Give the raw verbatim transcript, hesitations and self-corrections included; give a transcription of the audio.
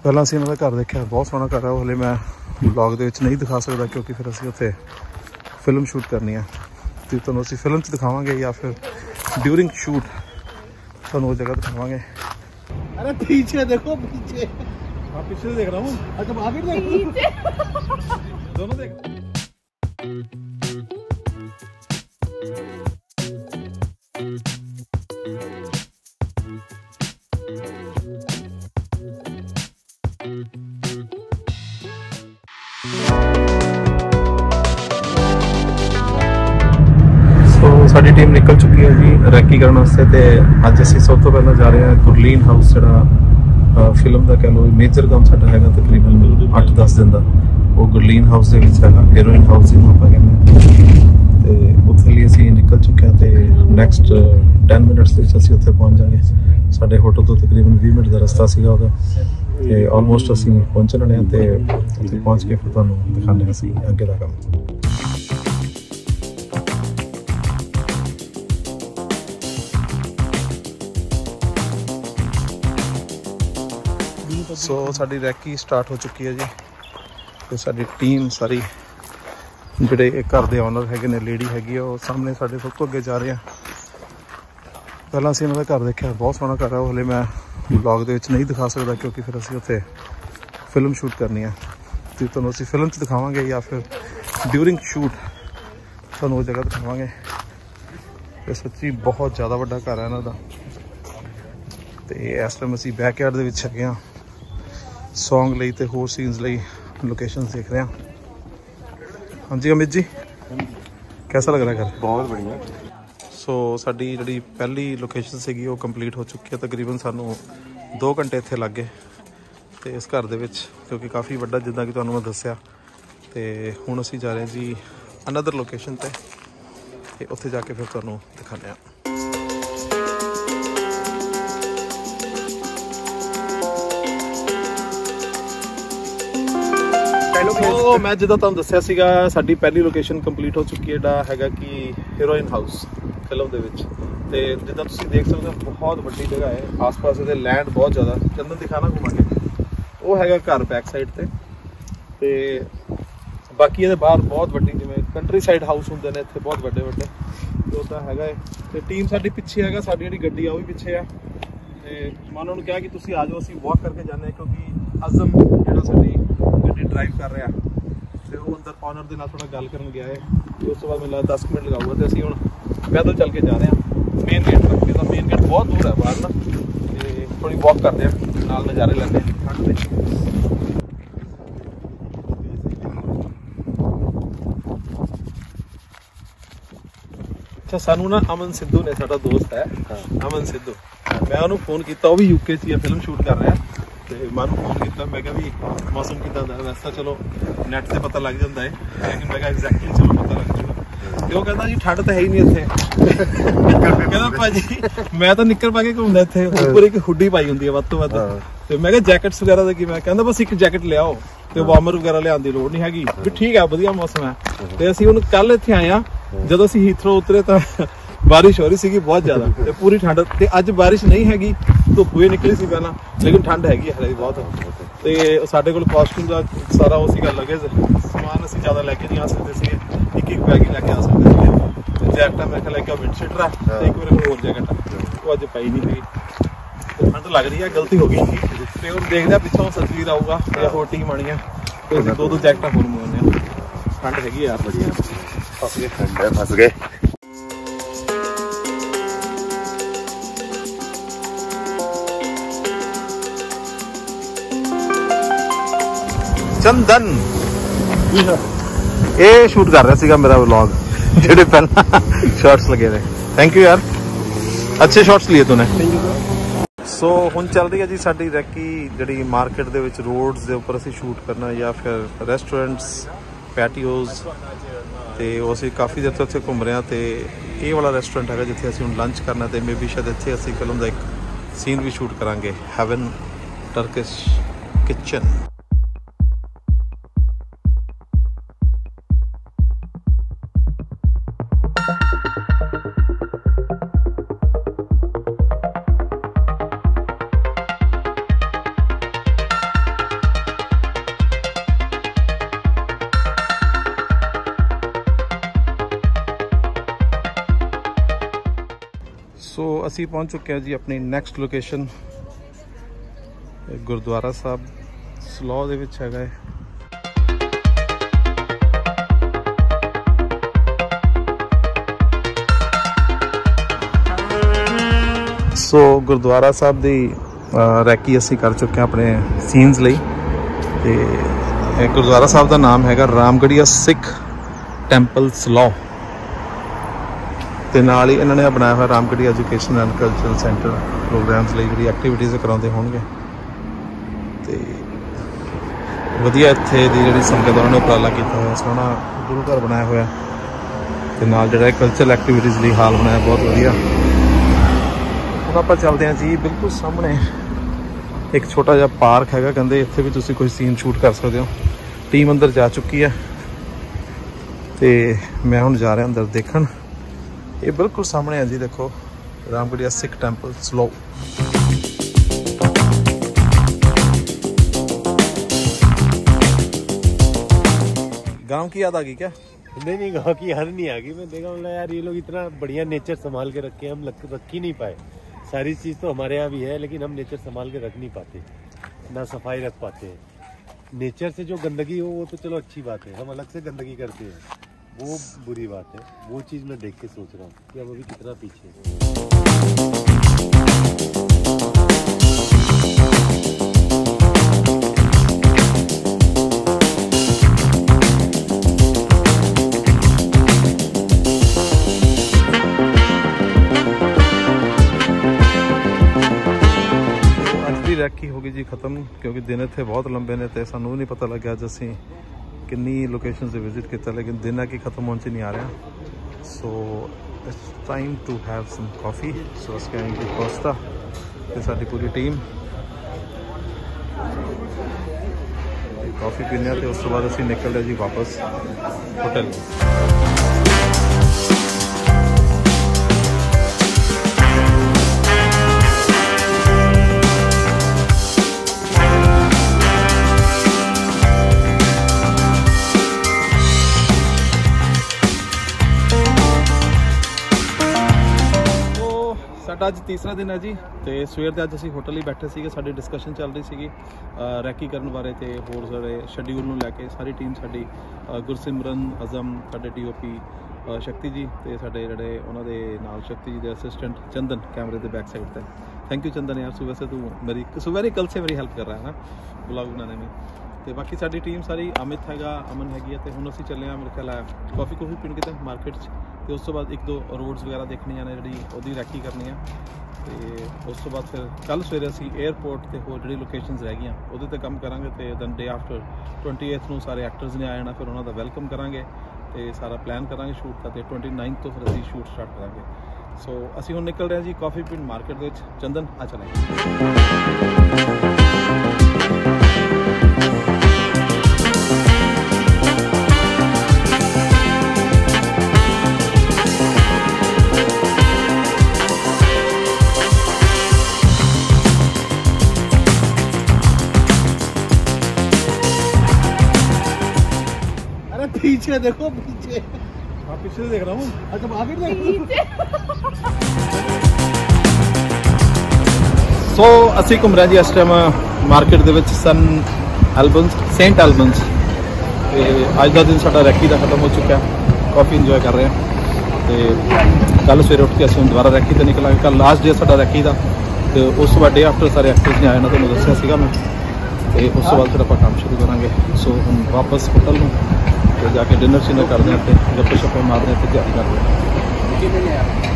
पहला असीं इन्हां दा घर देखिया, बहुत सोहना घर है। वो हले मैं ब्लॉग दे विच नहीं दिखा सकदा क्योंकि फिर असीं उत्थे फिल्म शूट करनी है, तो तुहानूं असीं फिल्म च दिखावांगे या फिर ड्यूरिंग शूट तुहानूं वो जगह दिखावांगे। अरे पीछे देखो, पीछे। हाँ पीछे देख रहा हूँ। अच्छा आगे देख दोनों देख। साडी टीम निकल चुकी है जी रैकी करने वास्ते ते अज असीं सब तो पहला जा रहे हैं गुरलीन हाउस, जिहड़ा फिल्म का कह लो मेजर काम साडा हैगा तकरीबन अठ दस दिन का। वो गुरलीन हाउस दे विच हैगा, हीरोइन हाउस जिन्हों आपां कहने ते उत्थे लिए असीं निकल चुके हैं। ते नैक्सट टेन मिनट्स दे विच असीं उत्थे पहुंच जाएंगे। साडे होटल तो तकरीबन बीस मिनट का रस्ता सीगा ओहदा, ते ऑलमोस्ट असीं पहुंचण वाले हां ते उत्थे पहुंच के फिर तुहानूं दिखाने असीं अगे दा काम। सो साडी रैकी स्टार्ट हो चुकी है जी, तो साडी टीम सारी जिहड़े घर के ओनर हैगे ने, लेडी हैगी वो सामने साडे सब तो अगे जा रहे हैं। पहला असीं इन्हां दा घर देखिया, बहुत सोहना घर है। वो हले मैं ब्लॉग दे विच नहीं दिखा सकदा क्योंकि फिर असीं उत्थे फिल्म शूट करनी है, तो तुहानूं असीं फिल्म च दिखावांगे या फिर ड्यूरिंग शूट तुहानूं वो जगह दिखावांगे। ते सच्ची बहुत ज़्यादा वड्डा घर है इन्हां दा। ते इस टाइम असीं बैकयार्ड दे विच हैगे आ, सॉन्ग लई ते होर सीन्स लई लोकेशन देख रहे हैं। हाँ जी अमित जी, कैसा लग रहा है घर? बहुत बढ़िया। सो साडी जिहड़ी पहली लोकेशन सीगी वो कंप्लीट हो चुकी है। तकरीबन सानू दो घंटे इत्थे लग गए ते इस घर दे विच, क्योंकि काफ़ी वड्डा जिद्दां कि तुहानूं मैं दस्सिया। ते हुण असीं जा रहे हैं जी अनदर लोकेशन ते, ते उत्थे जाके फिर तुहानूं दिखाने आ। तो मैं जिद्दां तुहानूं दस्सिया सीगा, साडी पहली लोकेशन कंप्लीट हो चुकी है, जिहड़ा हैगा कि हीरोइन हाउस फिल्म दे विच। ते जिद्दां तुसीं देख सकदे हो बहुत वड्डी जगह है, आस पास इहदे लैंड बहुत ज़्यादा। चंदन दिखाना घुमा के, वो हैगा घर बैक साइड ते, ते बाकी इहदे बाहर बहुत वड्डी जिवें कंट्री साइड हाउस हुंदे ने इत्थे बहुत वड्डे वड्डे, ते उहदा हैगा है। ते टीम साडी पिछे हैगा, साडी जिहड़ी गड्डी आ वो भी पिछे है। ते मैं उन्होंने कहा कि तुसीं आ जाओ, असीं वॉक करके जाने, क्योंकि अज़म जिहड़ा साडी गड्डी ड्राइव कर रहा ते वो अंदर ऑनर दे नाल थोड़ा गल करन गया है, ते उस तो बाद मैनूं दस मिनट लगाऊगा। तो असीं हुण पैदल चल के जा रहे हैं मेन गेट तक, क्योंकि मेन गेट बहुत दूर है बाहर ना, ते थोड़ी वॉक करते हैं, नाल नज़ारे लैंदे ठंड दे। अच्छा सानू ना अमन सिद्धू ने, साडा दोस्त है अमन सिद्धू, मैं उन्होंने फोन किया, वो भी यूके च फिल्म शूट कर रहा है। तो मैं फोन किया, मैं क्या भी मौसम किदा दा, वैसा चलो नैट से पता लग जाता है, लेकिन मैं एग्जैक्टली चलो पता लग जाएगा। तो वो कहता जी ठंड तो है ही नहीं इत्थे। कहता भाजी मैं तो निक्कर पा के घूमदा इत्थे, ऊपर एक हुडी पाई हुंदी है वध तो वध। ते मैं कहा जैकेट्स वगैरह दा की, मैं कहंदा बस एक जैकेट ले आओ, ते वार्मर वगैरह लियाउण दी लोड़ नहीं हैगी, भी ठीक है वधिया मौसम है। ते असीं हुण कल इत्थे आए आ, जदों असीं हीथरो उतरे तां बारिश हो रही सी बहुत ज्यादा, ते पूरी ठंड। ते अज बारिश नहीं हैगी, धुप्प भी निकली सी पहला, लेकिन ठंड हैगी हले बहुत। ते साडे कोल कॉस्ट्यूम दा सारा वो सीगा, लगेज समान असीं ज्यादा लैके नहीं आ सकदे सीगे, एक एक बैग ही लैके आ सकदे सीगे। जैकटां मेरे ख्याल लैके विंड शीटर है, ते एक मेरे कोल होर जैकेट है, वो अज पाई नहीं हुई। ठंड लग रही है, गलती हो गई। ते हुण देखदे आ पिछों सतवीर आऊगा या होर टीम आनी है, ते असीं दो दो जैकटां होर मंगाउने आ। ठंड हैगी यार बढ़िया, फस गए ठंड है, फस गए। चंदन ये शूट कर रहा सीगा मेरा व्लॉग, जेडे पहला शॉट्स लगे थे। थैंक यू यार, अच्छे शॉट्स लिए तूने। सो हुण चल रही है जी साडी रैकी, जिहड़ी मार्केट दे विच रोड्स दे उपर असीं शूट करना, या फिर रेस्टोरेंट्स पैटियोज। ते वो असीं काफ़ी देर तो इत्थे घूम रहे हैं, ते ये वाला रेस्टोरेंट है जिथे असीं हुण लंच करना, ते मे बी शायद इत्थे असीं फिल्म का एक सीन भी शूट करांगे, हैवन टर्किश किचन। ਅਸੀਂ ਪਹੁੰਚ ਚੁੱਕੇ ਹਾਂ ਜੀ ਆਪਣੀ ਨੈਕਸਟ ਲੋਕੇਸ਼ਨ ਗੁਰਦੁਆਰਾ ਸਾਹਿਬ ਸਲੋਹ ਦੇ ਵਿੱਚ ਹੈਗਾ ਹੈ। ਸੋ ਗੁਰਦੁਆਰਾ ਸਾਹਿਬ ਦੀ ਰੈਕੀ ਅਸੀਂ ਕਰ ਚੁੱਕੇ ਹਾਂ ਆਪਣੇ ਸੀਨਸ ਲਈ ਤੇ ਗੁਰਦੁਆਰਾ ਸਾਹਿਬ ਦਾ ਨਾਮ ਹੈਗਾ ਰਾਮਗੜੀਆ ਸਿੱਖ ਟੈਂਪਲ ਸਲੋਹ ਤੇ ਨਾਲ ਹੀ ਇਹਨਾਂ ਨੇ ਬਣਾਇਆ ਹੋਇਆ Ramgarhia education and cultural centre programs ਲਈ ਜਿਹੜੀ ਐਕਟੀਵਿਟੀਜ਼ ਕਰਾਉਂਦੇ ਹੋਣਗੇ ਤੇ ਵਧੀਆ ਇੱਥੇ ਦੀ ਜਿਹੜੀ ਸੰਗਤ ਉਹਨਾਂ ਨੇ ਉਪਰਾਲਾ ਕੀਤਾ ਹੋਇਆ ਸੋਹਣਾ ਗੁਰੂ ਘਰ ਬਣਾਇਆ ਹੋਇਆ ਤੇ ਨਾਲ ਜਿਹੜਾ ਕਲਚਰਲ ਐਕਟੀਵਿਟੀਜ਼ ਲਈ ਹਾਲ ਬਣਾਇਆ ਬਹੁਤ ਵਧੀਆ। ਹੁਣ ਆਪਾਂ ਚੱਲਦੇ ਹਾਂ ਜੀ ਬਿਲਕੁਲ ਸਾਹਮਣੇ ਇੱਕ ਛੋਟਾ ਜਿਹਾ ਪਾਰਕ ਹੈਗਾ, ਕਹਿੰਦੇ ਇੱਥੇ ਵੀ ਤੁਸੀਂ ਕੋਈ ਸੀਨ ਸ਼ੂਟ ਕਰ ਸਕਦੇ ਹੋ। ਟੀਮ ਅੰਦਰ ਜਾ ਚੁੱਕੀ ਹੈ ਤੇ ਮੈਂ ਹੁਣ ਜਾ ਰਿਹਾ ਅੰਦਰ ਦੇਖਣ। ਇਹ ਬਿਲਕੁਲ ਸਾਹਮਣੇ ਹੈ ਜੀ, ਦੇਖੋ ਰਾਮਗੜੀਆ ਸਿੱਖ ਟੈਂਪਲ ਸਲੋਹ। गांव की याद आ गई क्या? नहीं नहीं, गांव की याद नहीं आ गई। मैं देखा बोला यार ये लोग इतना बढ़िया नेचर संभाल के रखे, हम रख ही नहीं पाए। सारी चीज़ तो हमारे यहाँ भी है लेकिन हम नेचर संभाल के रख नहीं पाते, ना सफाई रख पाते हैं। नेचर से जो गंदगी हो वो तो चलो अच्छी बात है, हम अलग से गंदगी करते हैं, वो बुरी बात है। वो चीज़ मैं देख के सोच रहा हूँ कि हम अभी कितना पीछे हैं। रैकी होगी जी खत्म क्योंकि दिन इतने बहुत लंबे ने तो सानू नहीं पता लग्या अज असी किन्नी लोकेशन से विजिट किया, लेकिन दिन है कि खत्म होने नहीं आ रहा। So it's time to have some coffee. So अस आएंगे कोस्टा ते साडी पूरी टीम कॉफ़ी पीने तो उस बाद असी निकल रहे जी वापस होटल। ਸਾਡਾ ਅੱਜ ਤੀਸਰਾ ਦਿਨ ਹੈ ਜੀ ਤੇ ਸਵੇਰ ਦੇ ਅੱਜ ਅਸੀਂ ਹੋਟਲ ਹੀ ਬੈਠੇ ਸੀਗੇ। ਸਾਡੀ ਡਿਸਕਸ਼ਨ ਚੱਲ ਰਹੀ ਸੀਗੀ ਰੈਕੀ ਕਰਨ ਬਾਰੇ ਤੇ ਹੋਰ ਸਾਰੇ ਸ਼ੈਡਿਊਲ ਨੂੰ ਲੈ ਕੇ। ਸਾਰੀ ਟੀਮ ਸਾਡੀ ਗੁਰਸਿਮਰਨ ਅਜ਼ਮ, ਸਾਡੇ ਡੀਓਪੀ ਸ਼ਕਤੀ ਜੀ ਤੇ ਸਾਡੇ ਜਿਹੜੇ ਉਹਨਾਂ ਦੇ ਨਾਲ ਸ਼ਕਤੀ ਜੀ ਦੇ ਅਸਿਸਟੈਂਟ ਚੰਦਨ ਕੈਮਰੇ ਦੇ बैक साइड पे। थैंक यू चंदन यार, सुबह से तू मेरी सुबह नहीं कल से मेरी हेल्प कर रहा है ना ब्लॉग बनाने में। तो बाकी साडी टीम सारी अमित हैगा, अमन हैगी है। हुण असीं चले हाँ मेरे ख्याल है कॉफ़ी कूफी पीण किते मार्केट च ते उस तो बाद एक दो रोड्स वगैरह देखनियां ने जिहड़ी ओहदी रैकी करनी है। तो उस तो बाद फिर कल सवेरे असीं एयरपोर्ट ते होर जिहड़ी लोकेशनस रह गईयां ओहदे ते काम करांगे। ते then day after twenty eighth नूं सारे एक्टर्स ने आ जाना, फिर उन्हां दा वेलकम करांगे ते सारा प्लान करांगे शूट का। ते ट्वेंटी नाइनथ तो फिर असीं शूट स्टार्ट करांगे। सो असीं हुण निकल रहे हैं जी कॉफ़ी पीण मार्केट दे विच। चंदन आ चलेंगे। पीछे देखो, पीछे हाँ पीछे देख रहा हूँ। अच्छा आगे देख। सो असी घूम रहे जी इस टाइम मार्केट दे विच सन एल्बन्स सेंट एल्बन्स। ते अज का दिन साडा रैकी का खत्म हो चुका है, काफ़ी इंजॉय कर रहे हैं। तो कल सवेरे उठ के असं दोबारा रैकी तो निकलांगे। कल लास्ट डे साडा रैकी का, तो उस बाद डे आफ्टर सारे एक्टर्स ने आए ना, तो दस्सिया सीगा मैं। तो उस तो बाद फिर आप काम शुरू करांगे। सो हम वापस होटल में तो जाके डिनर शिनर करते हैं, गप्पे शप्पे मारते हैं, तैयारी करते हैं।